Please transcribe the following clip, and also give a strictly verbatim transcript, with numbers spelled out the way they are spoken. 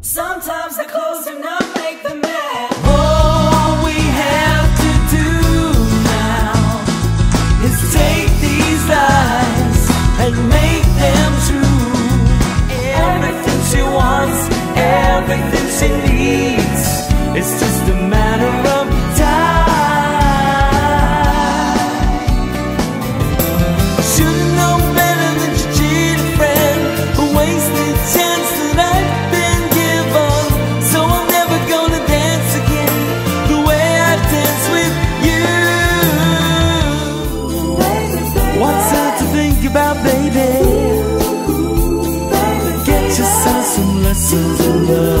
Sometimes the clothes do not make the man. All we have to do now is take these lies and make them true. Everything she wants, everything she needs, it's just a matter of time. Should've known better than to cheat a friend, a wasted chance that I've been given. So I'm never gonna dance again the way I dance with you. What's there to think about, baby? Get yourself some lessons in love.